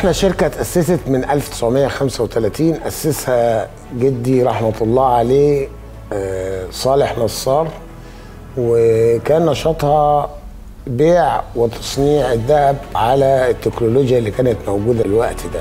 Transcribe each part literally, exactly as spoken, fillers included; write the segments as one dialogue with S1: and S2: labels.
S1: احنا شركة اتأسست من ألف وتسعمائة وخمسة وثلاثين، أسسها جدي رحمة الله عليه صالح نصار، وكان نشاطها بيع وتصنيع الذهب على التكنولوجيا اللي كانت موجودة الوقت ده.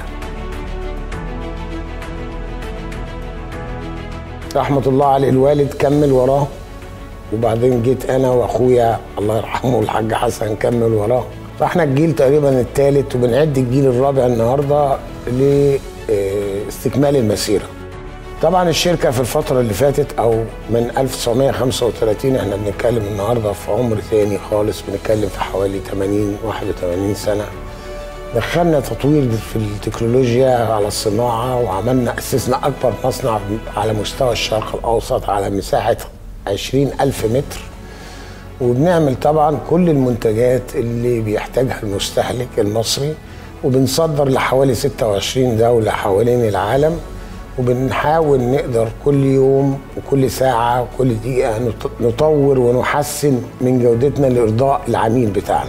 S1: رحمة الله عليه الوالد كمل وراه، وبعدين جيت أنا وأخويا الله يرحمه الحاج حسن كمل وراه، فاحنا الجيل تقريبا الثالث وبنعد الجيل الرابع النهارده لاستكمال المسيره. طبعا الشركه في الفتره اللي فاتت او من ألف وتسعمائة وخمسة وثلاثين احنا بنتكلم النهارده في عمر ثاني خالص، بنتكلم في حوالي ثمانين واحد وثمانين سنه. دخلنا تطوير في التكنولوجيا على الصناعه، وعملنا اسسنا اكبر مصنع على مستوى الشرق الاوسط على مساحه عشرين ألف متر، وبنعمل طبعا كل المنتجات اللي بيحتاجها المستهلك المصري، وبنصدر لحوالي ستة وعشرين دولة حوالين العالم، وبنحاول نقدر كل يوم وكل ساعة وكل دقيقة نطور ونحسن من جودتنا لإرضاء العميل بتاعنا.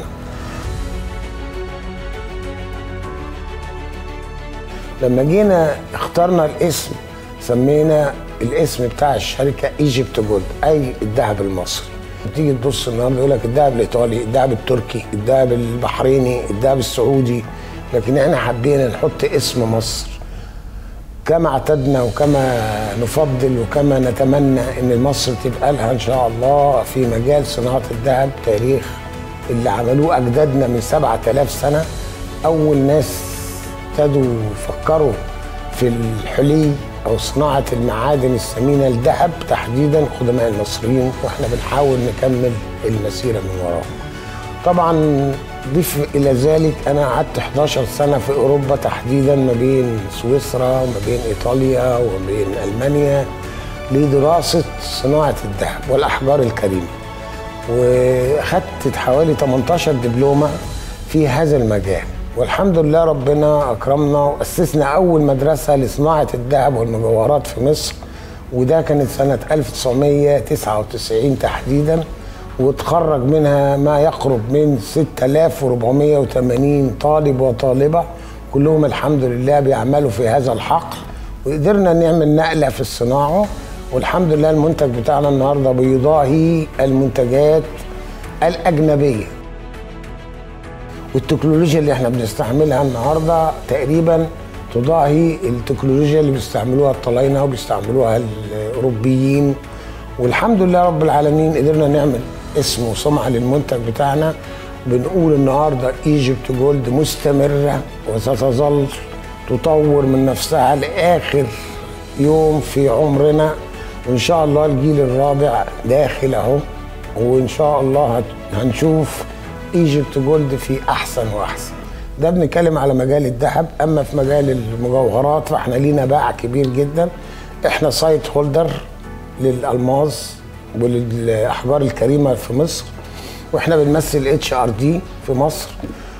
S1: لما جينا اخترنا الاسم سمينا الاسم بتاع الشركة ايجيبت جولد، أي الذهب المصري. تيجي تبص النهارده يقول لك الذهب الايطالي، الذهب التركي، الذهب البحريني، الذهب السعودي، لكن احنا حبينا نحط اسم مصر كما اعتدنا وكما نفضل وكما نتمنى ان مصر تبقى لها ان شاء الله في مجال صناعه الذهب تاريخ اللي عملوه اجدادنا من سبعة آلاف سنه. اول ناس ابتدوا يفكروا في الحلي أو صناعة المعادن الثمينة الذهب تحديدا قدماء المصريين، واحنا بنحاول نكمل المسيرة من وراهم. طبعا ضيف إلى ذلك أنا قعدت إحدى عشرة سنة في أوروبا تحديدا ما بين سويسرا وما بين إيطاليا وما بين ألمانيا لدراسة صناعة الذهب والأحجار الكريمة، وأخدت حوالي ثمانية عشر دبلومة في هذا المجال، والحمد لله ربنا أكرمنا وأسسنا أول مدرسة لصناعة الذهب والمجوهرات في مصر، وده كانت سنة ألف وتسعمائة وتسعة وتسعين تحديدا، وتخرج منها ما يقرب من ستة آلاف وأربعمائة وثمانين طالب وطالبة، كلهم الحمد لله بيعملوا في هذا الحقل، وقدرنا نعمل نقلة في الصناعة، والحمد لله المنتج بتاعنا النهارده بيضاهي المنتجات الأجنبية. والتكنولوجيا اللي احنا بنستعملها النهارده تقريبا تضاهي التكنولوجيا اللي بيستعملوها الطلاينه وبيستعملوها الاوروبيين، والحمد لله رب العالمين قدرنا نعمل اسم وسمعه للمنتج بتاعنا. بنقول النهارده ايجيبت جولد مستمره وستظل تطور من نفسها لاخر يوم في عمرنا، وان شاء الله الجيل الرابع داخل اهو، وان شاء الله هنشوف ايجيبت جولد في احسن واحسن. ده بنتكلم على مجال الذهب. اما في مجال المجوهرات فاحنا لينا باع كبير جدا، احنا سايت هولدر للالماس وللاحجار الكريمه في مصر، واحنا بنمثل اتش ار دي في مصر،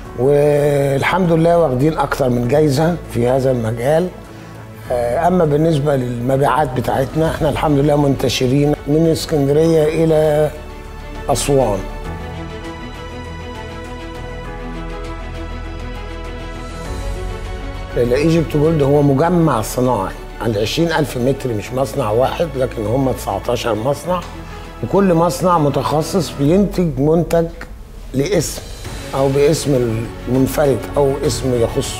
S1: والحمد لله واخدين اكتر من جايزه في هذا المجال. اما بالنسبه للمبيعات بتاعتنا احنا الحمد لله منتشرين من اسكندريه الى اسوان. ايجيبت جولد هو مجمع صناعي على عشرين ألف متر، مش مصنع واحد لكن هم تسعة عشر مصنع، وكل مصنع متخصص بينتج منتج لاسم او باسم المنفرد او اسم يخصه.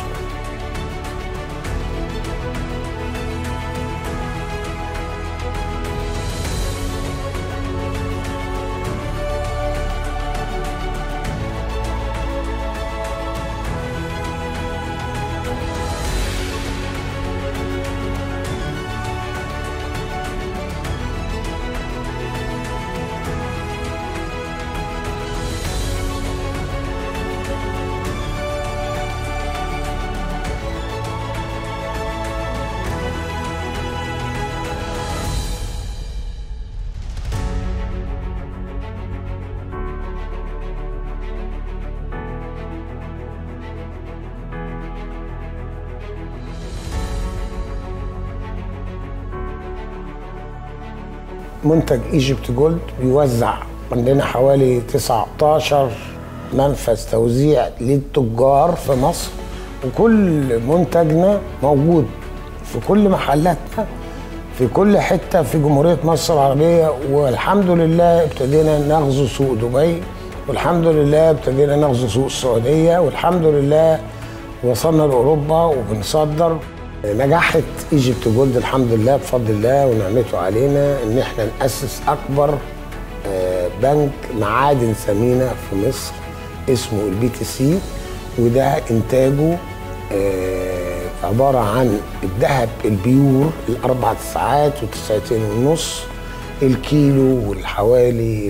S1: منتج ايجيبت جولد بيوزع عندنا حوالي تسعة عشر منفذ توزيع للتجار في مصر، وكل منتجنا موجود في كل محلاتنا في كل حته في جمهوريه مصر العربيه. والحمد لله ابتدينا نغزو سوق دبي، والحمد لله ابتدينا نغزو سوق السعوديه، والحمد لله وصلنا لاوروبا وبنصدر. نجحت ايجيبت جولد الحمد لله بفضل الله ونعمته علينا ان احنا ناسس اكبر بنك معادن ثمينه في مصر اسمه البي تي سي، وده انتاجه عباره عن الذهب البيور الاربع ساعات وتسعتين ونص الكيلو، والحوالي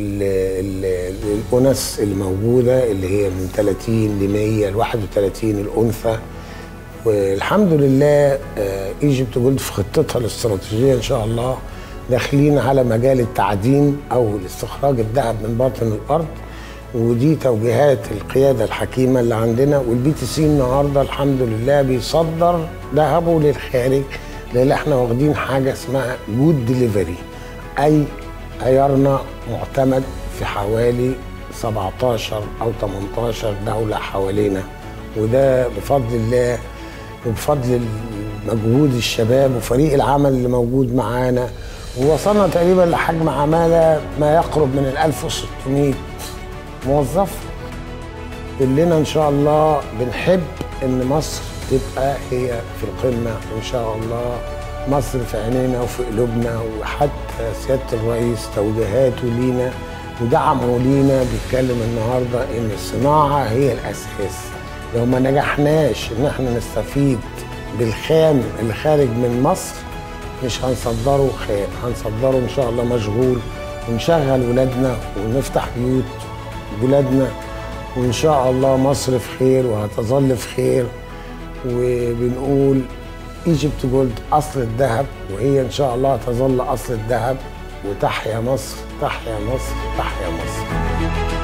S1: الأنس الموجوده اللي هي من ثلاثين ل مية ل واحد وثلاثين الانثى. والحمد لله ايجيبت جولد في خطتها الاستراتيجيه ان شاء الله داخلين على مجال التعدين او استخراج الذهب من باطن الارض، ودي توجيهات القياده الحكيمه اللي عندنا. والبي تي سي النهارده الحمد لله بيصدر ذهبه للخارج، لان احنا واخدين حاجه اسمها جود ديليفري، اي عيارنا معتمد في حوالي سبعتاشر او تمنتاشر دوله حوالينا، وده بفضل الله وبفضل مجهود الشباب وفريق العمل اللي موجود معانا. ووصلنا تقريبا لحجم عماله ما يقرب من الألف وستمية موظف. كلنا ان شاء الله بنحب ان مصر تبقى هي في القمه، وان شاء الله مصر في عينينا وفي قلوبنا. وحتى سياده الرئيس توجيهاته لينا ودعمه لينا بيتكلم النهارده ان الصناعه هي الاساس. لو ما نجحناش ان احنا نستفيد بالخام اللي خارج من مصر مش هنصدره خام، هنصدره ان شاء الله مشغول، ونشغل ولادنا ونفتح بيوت ولادنا، وان شاء الله مصر في خير وهتظل في خير. وبنقول ايجيبت جولد اصل الذهب، وهي ان شاء الله هتظل اصل الذهب. وتحيا مصر، تحيا مصر، تحيا مصر.